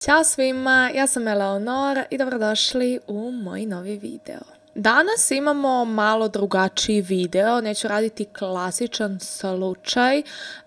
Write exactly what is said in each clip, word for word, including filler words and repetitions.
Ćao svima, ja sam Eleonora i dobrodošli u moj novi video. Danas imamo malo drugačiji video, neću raditi klasičan slučaj,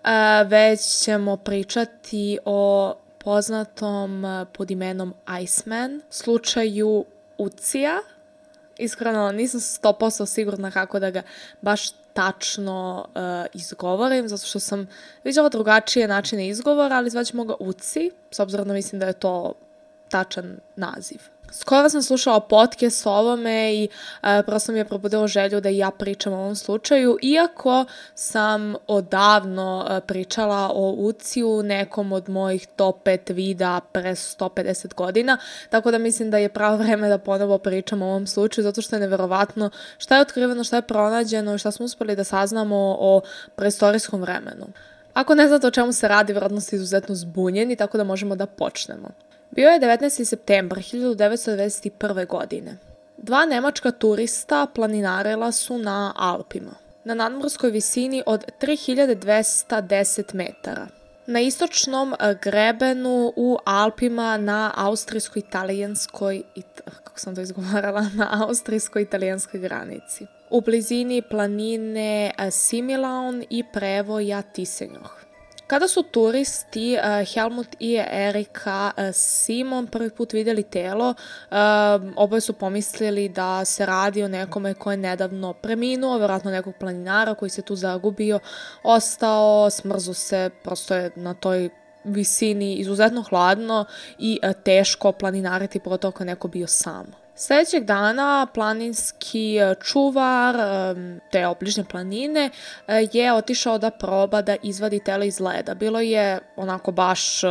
već ćemo pričati o poznatom pod imenom Iceman, slučaju Ucija. Iskreno nisam sto posto sigurna kako da ga baš tačno uh, izgovorim, zato što sam vidjela drugačije načine izgovora, ali zvaćemo ga Uci, s obzirom da mislim da je to tačan naziv. Skoro sam slušala podcast o ovome i uh, prosto mi je probudilo želju da i ja pričam o ovom slučaju, iako sam odavno uh, pričala o Uciju, nekom od mojih top pet videa pre sto pedeset godina, tako da mislim da je pravo vreme da ponovo pričam o ovom slučaju, zato što je neverovatno šta je otkriveno, šta je pronađeno i šta smo uspeli da saznamo o preistorijskom vremenu. Ako ne znate o čemu se radi, vjerojatno ste izuzetno zbunjeni, tako da možemo da počnemo. Bio je devetnaesti septembar hiljadu devetsto devedeset prve. godine. Dva nemačka turista planinarila su na Alpima, na nadmorskoj visini od tri hiljade dvesta deset metara. Na istočnom grebenu u Alpima na austrijsko-italijanskoj, kako sam to izgovarala, na austrijsko-italijanskoj granici. U blizini planine Similaun i prevoja Tisenjoh. Kada su turisti uh, Helmut i Erika uh, Simon prvi put vidjeli telo, uh, oboje su pomislili da se radi o nekome ko je nedavno preminuo, vjerojatno nekog planinara koji se tu zagubio, ostao, smrzo se, prosto je na toj visini izuzetno hladno i uh, teško planinariti, pogotovo ako je neko bio sam. Sljedećeg dana planinski čuvar te obližnje planine je otišao da proba da izvadi telo iz leda. Bilo je onako baš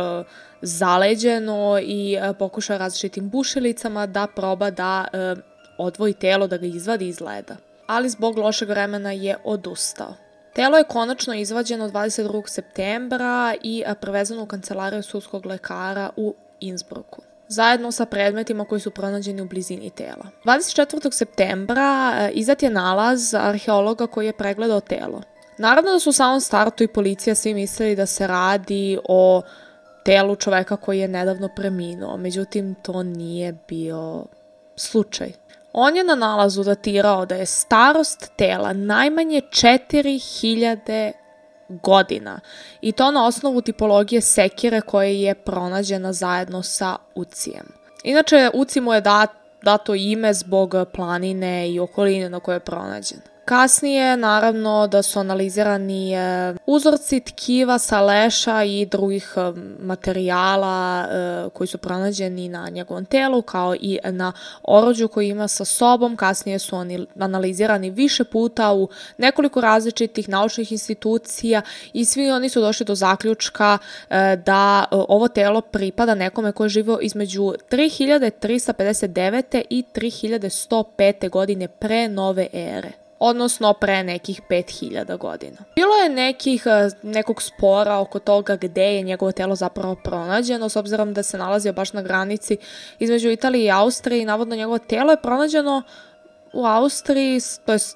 zaleđeno i pokušao različitim bušilicama da proba da odvoji telo, da ga izvadi iz leda. Ali zbog lošeg vremena je odustao. Telo je konačno izvađeno dvadeset drugog septembra i prevezeno u kancelariju sudskog lekara u Innsbrucku, zajedno sa predmetima koji su pronađeni u blizini tela. dvadeset četvrtog septembra izdat je nalaz arheologa koji je pregledao telo. Naravno da su u samom startu i policija svi mislili da se radi o telu čoveka koji je nedavno preminuo, međutim to nije bio slučaj. On je na nalazu datirao da je starost tela najmanje četiri hiljade godina i to na osnovu tipologije sekire koja je pronađena zajedno sa Ucijem. Inače, Uci mu je dat, dato ime zbog planine i okoline na kojoj je pronađen. Kasnije, naravno, da su analizirani uzorci tkiva sa leša i drugih materijala koji su pronađeni na njegovom telu, kao i na oruđu koji ima sa sobom. Kasnije su oni analizirani više puta u nekoliko različitih naučnih institucija i svi oni su došli do zaključka da ovo telo pripada nekome koji je živio između tri hiljade trista pedeset devete. i tri hiljade sto pete. godine pre nove ere, odnosno pre nekih pet hiljada godina. Bilo je nekih, nekog spora oko toga gde je njegovo telo zapravo pronađeno, s obzirom da se nalazio baš na granici između Italije i Austrije i navodno njegovo telo je pronađeno u Austriji, to jest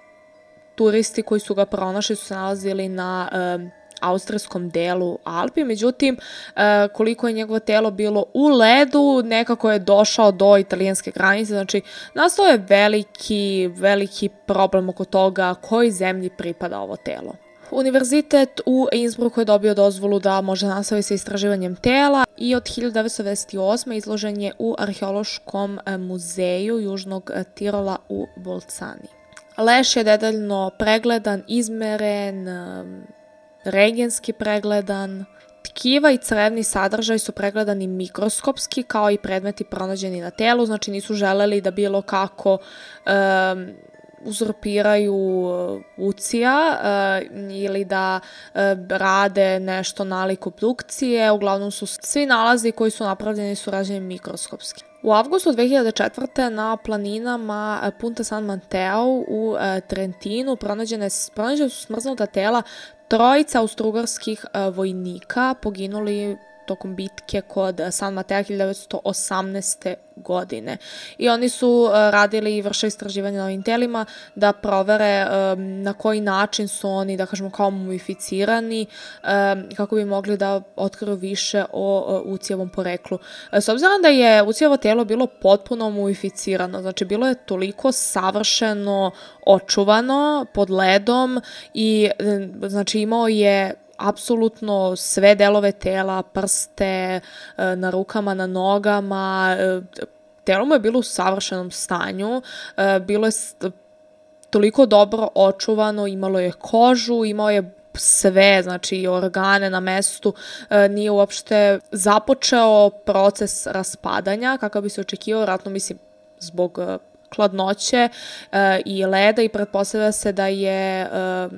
turisti koji su ga pronašli su se nalazili na um, austrijskom delu Alpi, međutim koliko je njegovo telo bilo u ledu, nekako je došao do italijanske granice, znači nastao je veliki, veliki problem oko toga kojoj zemlji pripada ovo telo. Univerzitet u Innsbrucku je dobio dozvolu da može nastaviti sa istraživanjem tela i od hiljadu devetsto devedeset osme. izložen je u arheološkom muzeju Južnog Tirola u Bolcani. Leš je detaljno pregledan, izmeren, regenski pregledan. Tkiva i crevni sadržaj su pregledani mikroskopski kao i predmeti pronađeni na telu, znači nisu želeli da bilo kako um, uzurpiraju Ucija uh, ili da uh, rade nešto nalik obdukcije. Uglavnom su svi nalazi koji su napravljeni su rađeni mikroskopski. U avgustu dve hiljade četvrte. na planinama Punta San Mateo u uh, Trentinu pronađene, pronađene su smrznuta tela trojica austrougarskih uh, vojnika poginuli tokom bitke kod San Matea hiljadu devetsto osamnaeste. godine. I oni su radili i vršili istraživanje na ovim telima da provere na koji način su oni, da kažemo, kao mumificirani, kako bi mogli da otkriju više o Ucijevom poreklu. S obzirom da je Ucijevo telo bilo potpuno mumificirano, znači bilo je toliko savršeno očuvano pod ledom i znači imao je apsolutno sve delove tela, prste, na rukama, na nogama. Telo mu je bilo u savršenom stanju, bilo je toliko dobro očuvano, imalo je kožu, imao je sve, znači organe na mestu, nije uopšte započeo proces raspadanja, kakav bi se očekivao, vjerojatno mislim zbog hladnoće i leda i pretpostavlja se da je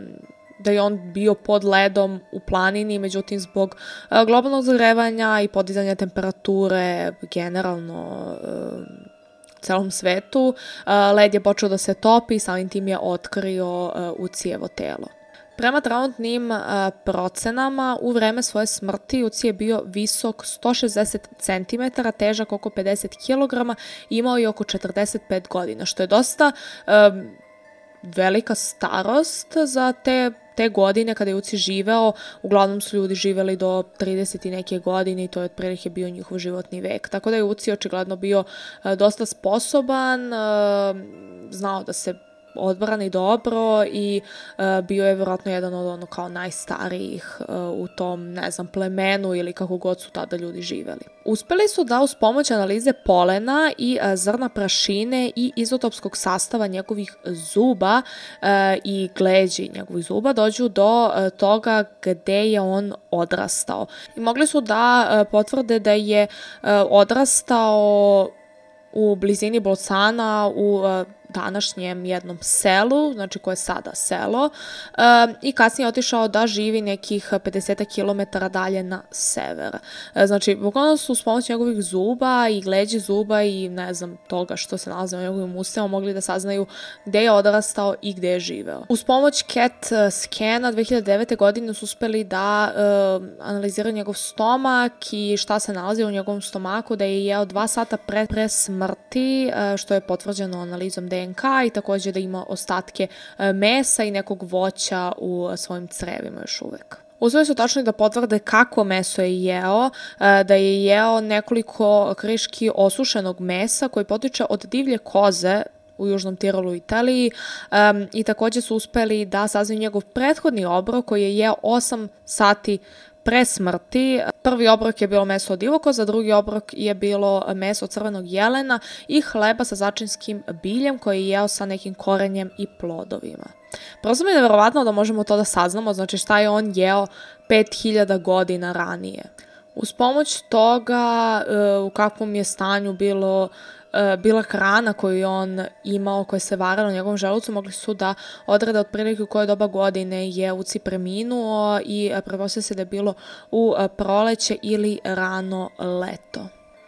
da je on bio pod ledom u planini, međutim zbog uh, globalnog zagrevanja i podizanja temperature generalno uh, celom svetu, uh, led je počeo da se topi i samim tim je otkrio uh, Ucijevo telo. Prema trenutnim uh, procenama, u vreme svoje smrti Uci je bio visok sto šezdeset centimetara, težak oko pedeset kilograma i imao je oko četrdeset pet godina, što je dosta uh, velika starost za te te godine kada je Uci živeo. Uglavnom su ljudi živeli do trideset i neke godine i to je otprilike bio njihov životni vek. Tako da je Uci očigledno bio uh, dosta sposoban, uh, znao da se odbrani dobro i uh, bio je vjerojatno jedan od ono kao najstarijih uh, u tom, ne znam, plemenu ili kako god su tada ljudi živeli. Uspeli su da uz pomoć analize polena i uh, zrna prašine i izotopskog sastava njegovih zuba uh, i gleđi njegovih zuba dođu do uh, toga gde je on odrastao. I mogli su da uh, potvrde da je uh, odrastao u blizini Bolcana u uh, današnjem jednom selu, znači koje je sada selo, um, i kasnije je otišao da živi nekih pedeset kilometara dalje na sever. Uh, znači, bukvalno su s pomoć njegovih zuba i gleđi zuba i ne znam toga što se nalaze u njegovim ustima mogli da saznaju gde je odrastao i gde je živeo. Uz pomoć C A T skena dve hiljade devete. godine su uspeli da uh, analiziraju njegov stomak i šta se nalazi u njegovom stomaku, da je jeo dva sata pre, pre smrti, uh, što je potvrđeno analizom D N K i također da ima ostatke mesa i nekog voća u svojim crevima još uvek. Uspeli su tačno da potvrde kako meso je jeo, da je jeo nekoliko kriški osušenog mesa koji potiče od divlje koze u Južnom Tirolu u Italiji um, i također su uspeli da saznaju njegov prethodni obrok koji je jeo osam sati pre smrti. Prvi obrok je bilo meso od ivokoza, drugi obrok je bilo meso od crvenog jelena i hleba sa začinskim biljem koji je jeo sa nekim korenjem i plodovima. Prosto mi je nevjerovatno da možemo to da saznamo, znači šta je on jeo pet hiljada godina ranije. Uz pomoć toga u kakvom je stanju bilo bila hrana koju je on imao, koja se varala u njegovom želucu, mogli su da odrede otprilike u koje doba godine je Uci preminuo i pretpostavlja se da je bilo u proleće ili rano leto.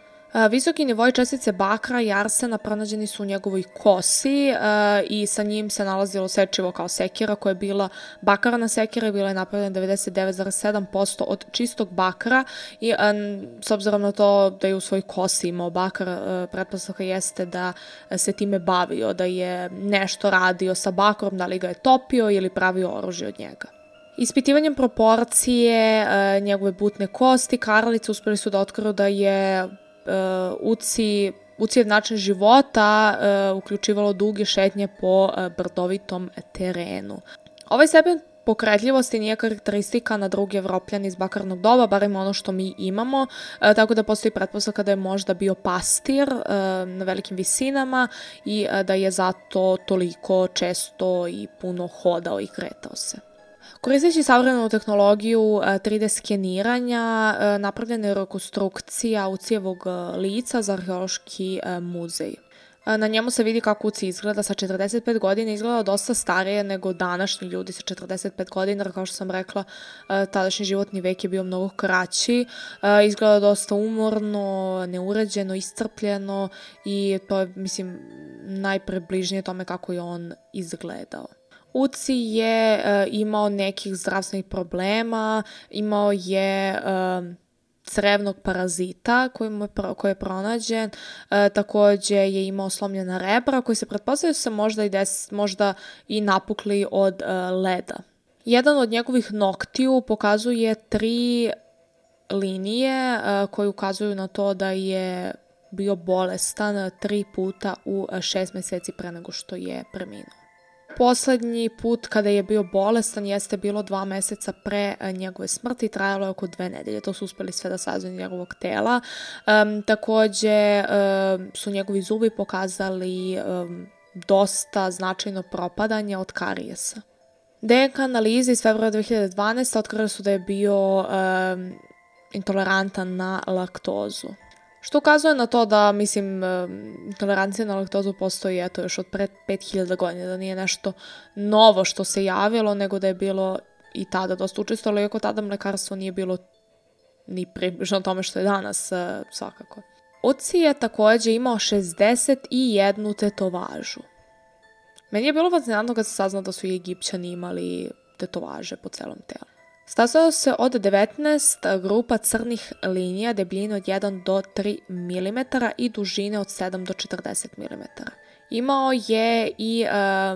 Visoki nivoi čestice bakra i arsena pronađeni su u njegovoj kosi uh, i sa njim se nalazilo sečivo kao sekira koja je bila bakarna sekira i bila je napravljena devedeset devet zarez sedam posto od čistog bakra i um, s obzirom na to da je u svojoj kosi imao bakar, uh, pretpostavka jeste da se time bavio, da je nešto radio sa bakrom, da li ga je topio ili pravio oružje od njega. Ispitivanjem proporcije uh, njegove butne kosti, karalice uspeli su da otkriju da je Uh, Uci, Ucijev način života uh, uključivalo duge šetnje po uh, brdovitom terenu. Ovaj stepen pokretljivosti nije karakteristika na drugi Evropljani iz bakarnog doba, barem ono što mi imamo, uh, tako da postoji pretpostavka da je možda bio pastir uh, na velikim visinama i uh, da je zato toliko često i puno hodao i kretao se. Koristeći savremenu tehnologiju tri D skeniranja, napravljena je rekonstrukcija Ucijevog lica za arheološki muzej. Na njemu se vidi kako Uci izgleda sa četrdeset pet godina, izgleda dosta starije nego današnji ljudi sa četrdeset pet godina, kao što sam rekla, tadašnji životni vek je bio mnogo kraći, izgleda dosta umorno, neuređeno, iscrpljeno i to je, mislim, najpribližnije tome kako je on izgledao. Uci je uh, imao nekih zdravstvenih problema, imao je uh, crevnog parazita koji, mu je, koji je pronađen. E, takođe je imao slomljena rebra koji se pretpostavljaju se možda i, des, možda i napukli od e, leda. Jedan od njegovih noktiju pokazuje tri linije e, koje ukazuju na to da je bio bolestan tri puta u šest meseci pre nego što je preminuo. Poslednji put kada je bio bolestan jeste bilo dva meseca pre njegove smrti, trajalo je oko dve nedelje. To su uspeli sve da saznaju njegovog tela. Um, takođe um, su njegovi zubi pokazali um, dosta značajno propadanje od karijesa. D N K analize iz februara dve hiljade dvanaeste. otkrili su da je bio um, intolerantan na laktozu. Što ukazuje na to da, mislim, tolerancija na laktozu postoji eto još od pre pet hiljada godina, da nije nešto novo što se javilo, nego da je bilo i tada dosta učestalo, iako tada mlekarstvo nije bilo ni približno tome što je danas, svakako. Uci je takođe imao šezdeset jednu tetovažu. Meni je bilo fascinantno kad se saznao da su i Egipćani imali tetovaže po celom telu. Sastojao se od devetnaest grupa crnih linija debljine od jedan do tri milimetra i dužine od sedam do četrdeset milimetara. Imao je i uh,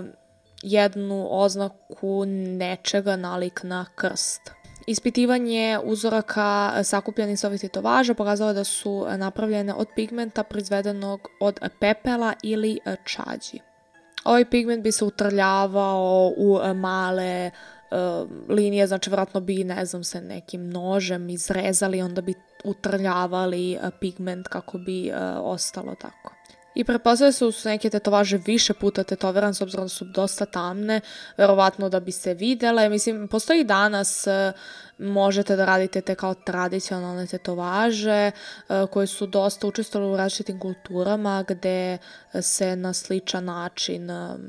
jednu oznaku nečega nalik na krst. Ispitivanje uzoraka sakupljenih sa ovih tetovaža pokazalo da su napravljene od pigmenta proizvedenog od pepela ili čađi. Ovaj pigment bi se utrljavao u male Uh, linije, znači vjerojatno bi, ne znam, se nekim nožem izrezali, onda bi utrljavali uh, pigment kako bi uh, ostalo tako. I pretpostavljaju se da su neke tetovaže više puta tetovirane, s obzirom da su dosta tamne, verovatno da bi se videle. Mislim, postoji danas, uh, možete da radite te kao tradicionalne tetovaže, uh, koje su dosta učestvovale u različitim kulturama, gde se na sličan način um,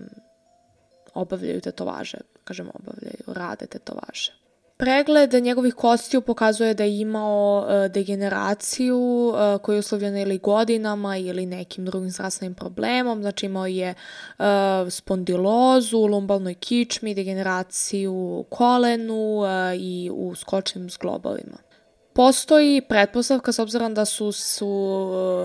obavljaju tetovaže. Kažem, obavljaju, rade tetovaže. Pregled njegovih kostiju pokazuje da je imao e, degeneraciju e, koja je uslovljena ili godinama ili nekim drugim zdravstvenim problemom. Znači imao je e, spondilozu u lumbalnoj kičmi, degeneraciju u kolenu e, i u skočnim zglobovima. Postoji pretpostavka, s obzirom da su, su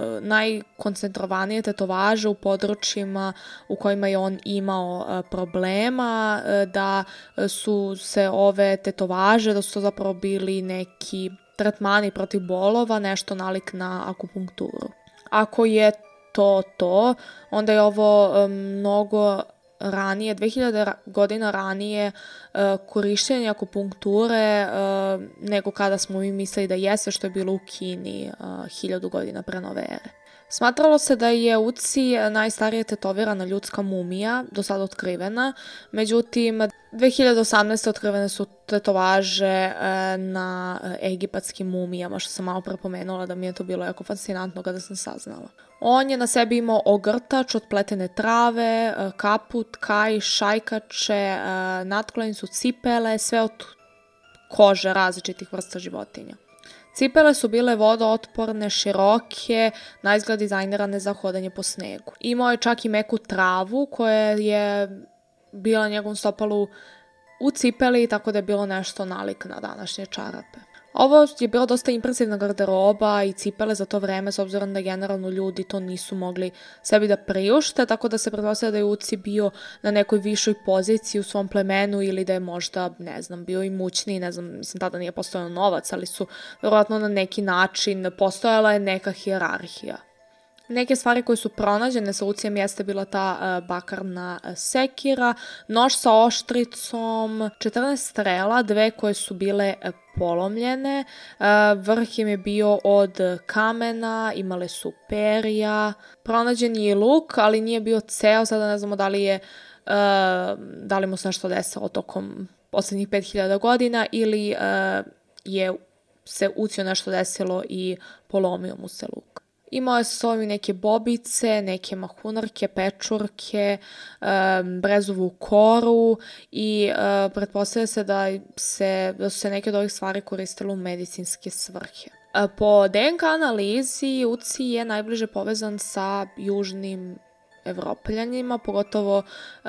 najkoncentrovanije tetovaže u područjima u kojima je on imao problema, da su se ove tetovaže, da su to zapravo bili neki tretmani protiv bolova, nešto nalik na akupunkturu. Ako je to to, onda je ovo mnogo ranije, dve hiljade godina ranije uh, korištenje akupunkture uh, nego kada smo mi mislili da jeste, što je bilo u Kini uh, hiljadu godina pre nove ere. Smatralo se da je Uci najstarija tetovirana ljudska mumija, do sada otkrivena, međutim dve hiljade osamnaeste. otkrivene su tetovaže uh, na egipatskim mumijama, što sam malo prepomenula da mi je to bilo jako fascinantno kada sam saznala. On je na sebi imao ogrtač od pletene trave, kaput, kaj, šajkače, natklonicu, cipele, sve od kože različitih vrsta životinja. Cipele su bile vodootporne, široke, na izgled dizajnirane za hodanje po snegu. Imao je čak i meku travu koja je bila njegovom stopalu u cipeli, tako da je bilo nešto nalik na današnje čarape. Ovo je bilo dosta impresivna garderoba i cipele za to vreme, s obzirom da generalno ljudi to nisu mogli sebi da priušte, tako da se pretpostavlja da je Uci bio na nekoj višoj poziciji u svom plemenu ili da je možda, ne znam, bio imućniji, ne znam, mislim, tada nije postojao novac, ali su verovatno na neki način postojala je neka hijerarhija. Neke stvari koje su pronađene sa Ucijem jeste bila ta uh, bakarna uh, sekira, nož sa oštricom, četrnaest strela, dve koje su bile uh, polomljene, uh, vrh im je bio od kamena, imale su perja, pronađen je i luk, ali nije bio ceo, sada ne znamo da li je, uh, da li mu se nešto desilo tokom poslednjih pet hiljada godina ili uh, je se Uciju nešto desilo i polomio mu se luk. Imao je sa sobom neke bobice, neke mahunarke, pečurke, um, brezovu koru i uh, pretpostavlja se da, se da su se neke od ovih stvari koristile u medicinske svrhe. Uh, po D N K analizi Uci je najbliže povezan sa južnim Evropljanima, pogotovo um,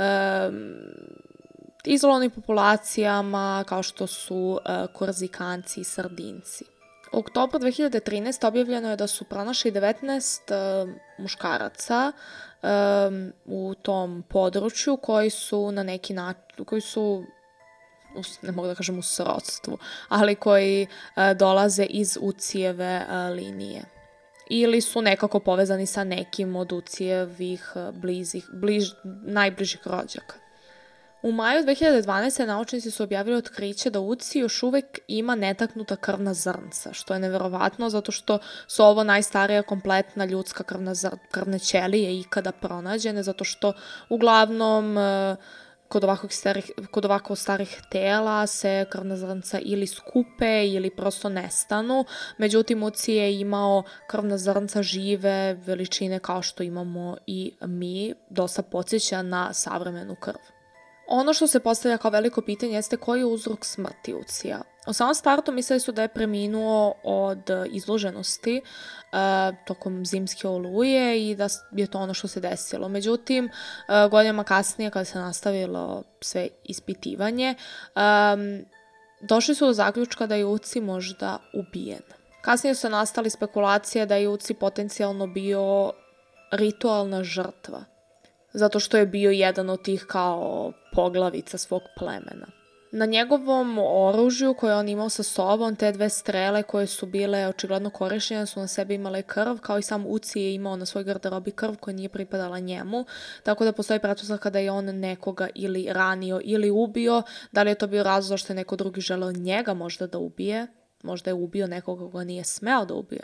izolovanim populacijama kao što su uh, Korzikanci i Sardinci. U oktobru dve hiljade trinaeste. objavljeno je da su pronašli devetnaest uh, muškaraca um, u tom području koji su na neki način, koji su, ne mogu da kažem u srodstvu, ali koji uh, dolaze iz Ucijeve uh, linije. Ili su nekako povezani sa nekim od Ucijevih uh, blizih, bliž, najbližih rođaka. U maju dve hiljade dvanaeste. naučnici su objavili otkriće da u Uci još uvek ima netaknuta krvna zrnca, što je neverovatno zato što su ovo najstarija kompletna ljudska krvna zr... krvne ćelije ikada pronađene, zato što uglavnom kod ovako starih, kod ovako starih tela se krvna zrnca ili skupe ili prosto nestanu. Međutim, Uci je imao krvna zrnca žive veličine kao što imamo i mi, dosta podsjeća na savremenu krv. Ono što se postavlja kao veliko pitanje jeste koji je uzrok smrti Ucija. U samom startu mislili su da je preminuo od izloženosti uh, tokom zimske oluje i da je to ono što se desilo. Međutim, uh, godinama kasnije kada se nastavilo sve ispitivanje, um, došli su do zaključka da je Uci možda ubijen. Kasnije su nastali spekulacije da je Uci potencijalno bio ritualna žrtva, zato što je bio jedan od tih kao poglavica svog plemena. Na njegovom oružju koje on imao sa sobom, te dve strele koje su bile očigledno korišćene su na sebi imale krv, kao i sam Uci je imao na svoj garderobi krv koja nije pripadala njemu, tako da postoji pretpostavka da je on nekoga ili ranio ili ubio. Da li je to bio razlog zašto je neko drugi želeo njega možda da ubije, možda je ubio nekoga koga nije smeo da ubije.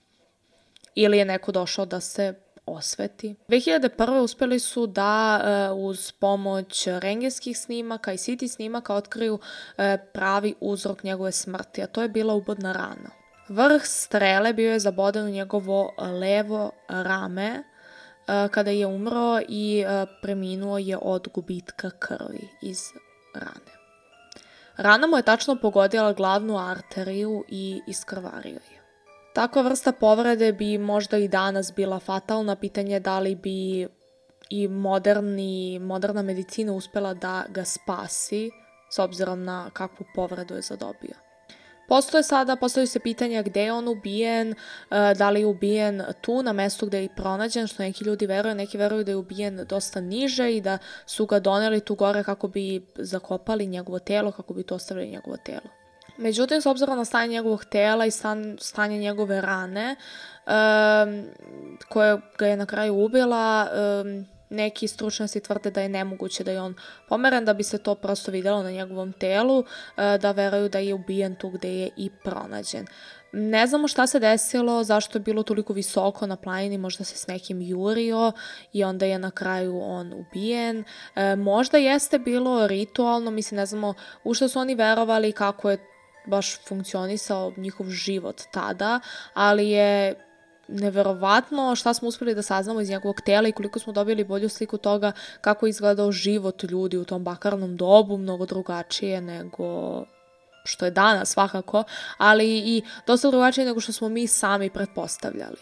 Ili je neko došao da se osveti. dve hiljade prve. uspeli su da uh, uz pomoć rengenskih snimaka i C T snimaka otkriju uh, pravi uzrok njegove smrti, a to je bila ubodna rana. Vrh strele bio je zaboden u njegovo levo rame uh, kada je umro i uh, preminuo je od gubitka krvi iz rane. Rana mu je tačno pogodila glavnu arteriju i iskrvario je. Takva vrsta povrede bi možda i danas bila fatalna, pitanje da li bi i moderni, moderna medicina uspela da ga spasi, s obzirom na kakvu povredu je zadobio. Postoje sada, postoji se pitanja gde je on ubijen, da li je ubijen tu na mestu gde je i pronađen, što neki ljudi veruju, neki veruju da je ubijen dosta niže i da su ga doneli tu gore kako bi zakopali njegovo telo, kako bi to ostavili njegovo telo. Međutim, s obzirom na stanje njegovog tela i stan, stanje njegove rane, um, koje ga je na kraju ubila, um, neki stručnjaci tvrde da je nemoguće da je on pomeren, da bi se to prosto videlo na njegovom telu, uh, da veruju da je ubijen tu gde je i pronađen. Ne znamo šta se desilo, zašto je bilo toliko visoko na planini, možda se s nekim jurio i onda je na kraju on ubijen. E, možda jeste bilo ritualno, mislim ne znamo u što su oni verovali, kako je baš funkcionisao njihov život tada, ali je neverovatno šta smo uspeli da saznamo iz njegovog tela i koliko smo dobili bolju sliku toga kako je izgledao život ljudi u tom bakarnom dobu, mnogo drugačije nego što je danas svakako, ali i dosta drugačije nego što smo mi sami pretpostavljali.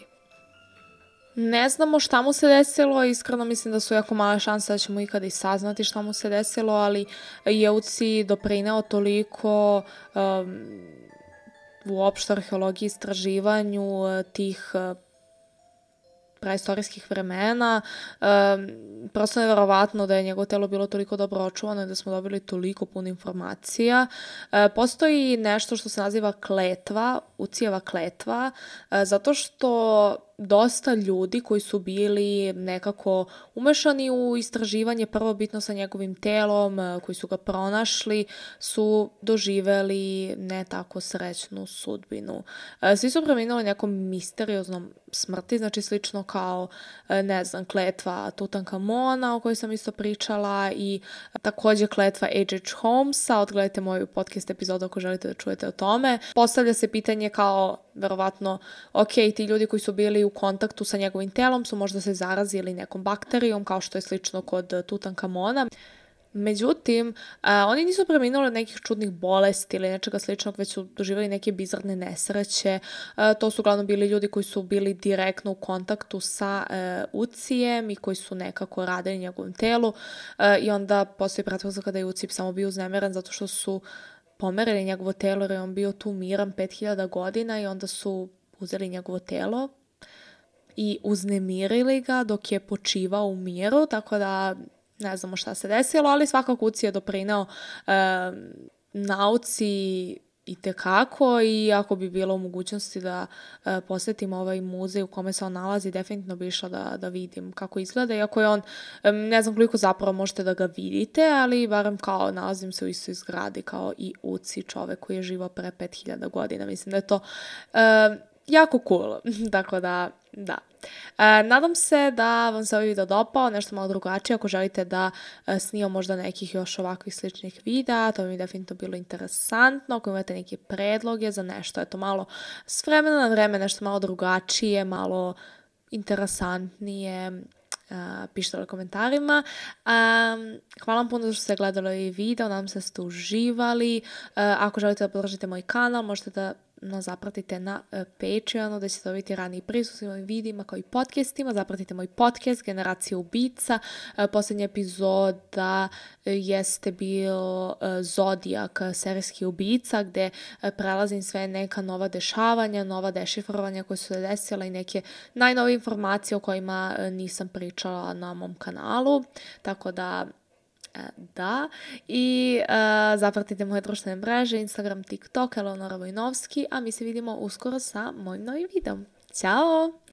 Ne znamo šta mu se desilo, iskreno mislim da su jako male šanse da ćemo ikada i saznati šta mu se desilo, ali je Uci doprineo toliko um, uopšte arheologiji, istraživanju tih uh, praistorijskih vremena. Um, prosto je verovatno da je njegovo telo bilo toliko dobro očuvano i da smo dobili toliko puno informacija. Uh, postoji nešto što se naziva kletva, Ucijeva kletva, uh, zato što dosta ljudi koji su bili nekako umešani u istraživanje prvobitno sa njegovim telom, koji su ga pronašli, su doživeli ne tako srećnu sudbinu. Svi su preminuli nekom misterioznom smrti, znači slično kao, ne znam, kletva Tutankamona o kojoj sam isto pričala i takođe kletva H H. Holmesa, odgledajte moju podcast epizodu ako želite da čujete o tome. Postavlja se pitanje kao, verovatno, ok, ti ljudi koji su bili u kontaktu sa njegovim telom su možda se zarazili nekom bakterijom, kao što je slično kod Tutankamona. Međutim, a, oni nisu preminuli od nekih čudnih bolesti ili nečega sličnog, već su doživjeli neke bizarne nesreće. A, to su uglavnom bili ljudi koji su bili direktno u kontaktu sa e, Ucijem i koji su nekako radili njegovom telu. A, I onda postoji pretpostavka da je Ucij samo bio uznemiren zato što su pomerili njegovo telo jer je on bio tu miran pet hiljada godina i onda su uzeli njegovo telo i uznemirili ga dok je počivao u miru, tako da ne znamo šta se desilo, ali svakako Uci je doprineo e, nauci itekako i ako bi bilo u mogućnosti da e, posjetim ovaj muzej u kome se on nalazi, definitivno bi išla da, da vidim kako izgleda. Iako je on, e, ne znam koliko zapravo možete da ga vidite, ali barem kao nalazim se u istoj zgradi kao i Uci, čovek koji je živao pre pet hiljada godina. Mislim da je to e, jako cool, tako da, da. E, nadam se da vam se ovaj video dopao, nešto malo drugačije. Ako želite da e, snimam možda nekih još ovakvih sličnih videa, to bi mi definitivno bilo interesantno. Ako imate neke predloge za nešto, eto malo s vremena na vreme, nešto malo drugačije, malo interesantnije, Uh, pišite u komentarima. Um, hvala vam puno što ste gledali ovaj video, nadam se da ste uživali. Uh, ako želite da podržite moj kanal, možete da nas zapratite na uh, Patreonu, da ćete dobiti raniji pristup svim ovim videima kao i podcastima. Zapratite moj podcast Generacija ubica. Uh, posljednja epizoda uh, jeste bio uh, Zodijak, serijski ubica, gde uh, prelazim sve neka nova dešavanja, nova dešifrovanja koje su se desila i neke najnovije informacije o kojima uh, nisam pričala na mom kanalu. Tako da da, i uh, zapratite moje društvene mreže, Instagram, TikTok, Eleonora Vojnovski, a mi se vidimo uskoro sa mojim novim videom. Ćao!